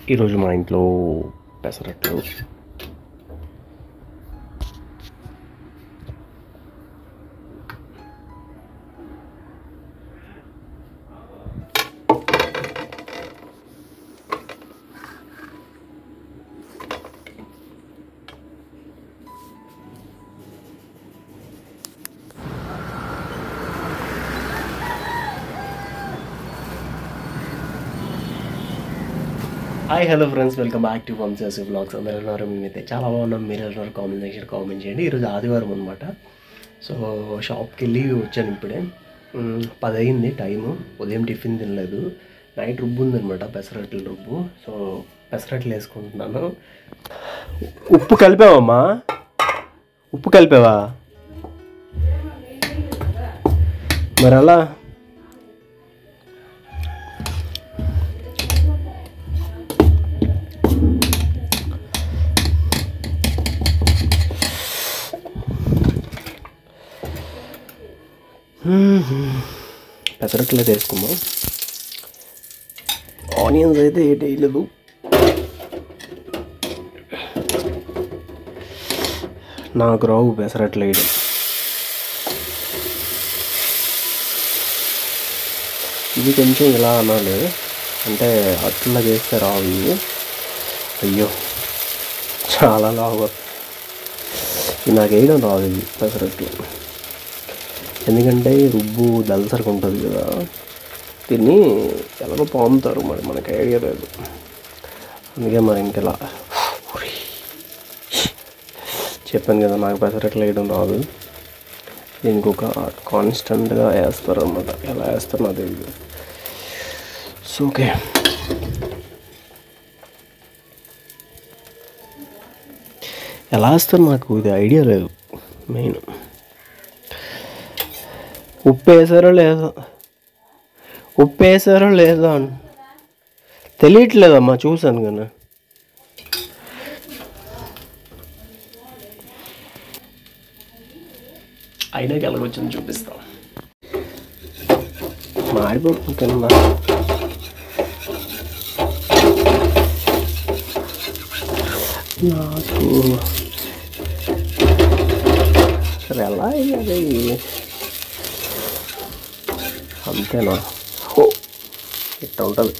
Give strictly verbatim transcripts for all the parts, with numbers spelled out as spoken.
ఈరోజు మా ఇంట్లో పెసరట్లు. Hi hello friends, welcome back to Vamsi vlogs. అందరూ ఉన్నారు, మేమైతే చాలా బాగున్నాం. మీరు ఉన్నారు, కామెంట్ సెక్షన్ కామెంట్ చేయండి. ఈరోజు ఆదివారం అనమాట. సో షాప్కి వెళ్ళి వచ్చాను ఇప్పుడే. పది అయింది టైము. ఉదయం టిఫిన్ తినలేదు. నైట్ రుబ్బు ఉందనమాట, పెసరట్ల రుబ్బు. సో పెసరట్లు వేసుకుంటున్నాను. ఉప్పు కలిపావమ్మా? ఉప్పు కలిపావా? మరి అలా పెసరట్లు అయితే వేసుకుందాం. ఆనియన్స్ అయితే ఏటి వేయలేదు. నాకు రావు పెసరట్లు వేయడం. ఇది కొంచెం ఇలా అనాలి, అంటే అట్లా చేస్తే రావు ఇవి. అయ్యో చాలా లావు. నాకు వేయడం రాదు ఇది పెసరట్లు, ఎందుకంటే రుబ్బు దలసరికి ఉంటుంది కదా. దీన్ని ఎలాగో పాముతారు, మరి మనకి ఐడియా లేదు. అందుకే మరి ఇంకెలా చెప్పాను కదా, నాకు పెసరట్లు వేయడం రాదు. దీనికి ఒక కాన్స్టెంట్గా వేస్తారు అన్నమాట. ఎలా వేస్తారు నాకు తెలియదు. సో ఓకే, ఎలా వేస్తారు నాకు ఇది ఐడియా లేదు. మెయిన్ ఉప్పు వేసారో లేదో ఉప్పు వేసారో లేదో అని తెలియట్లేదమ్మా. చూశాను కానీ అయినా ఎలాగొచ్చింది చూపిస్తాం. మాడిపోతుంది కింద. నాకు సరే ఎలా అయ్యాది అంతేనా? ఓ ఇట్లా ఉంటుంది.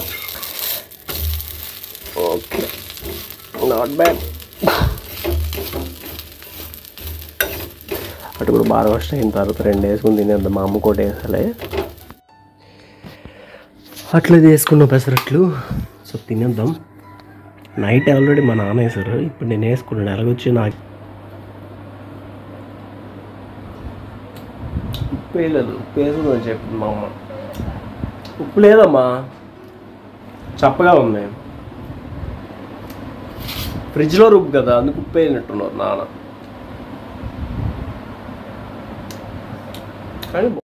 Okay, not bad. అటు కూడా బాగా రోస్ట్ అయిన తర్వాత రెండు వేసుకుని తినేద్దాం. మా అమ్మ కూడా వేసాలే. అట్లా చేసుకున్న పెసరట్లు. సో తినేద్దాం. నైట్ ఆల్రెడీ మా నాన్న వేసారు, ఇప్పుడు నేను వేసుకున్నాను. ఎలాగొచ్చి నాకు ఉప్పు వేయలేదు. ఉప్పు వేసుకుందని చెప్పింది మా అమ్మ. ఉప్పు లేదమ్మా, చప్పగా ఉంది. ఫ్రిడ్జ్లో రుబ్బు కదా, అందుకు ఉప్పు వేయనట్టున్నారు నాన్న. కానీ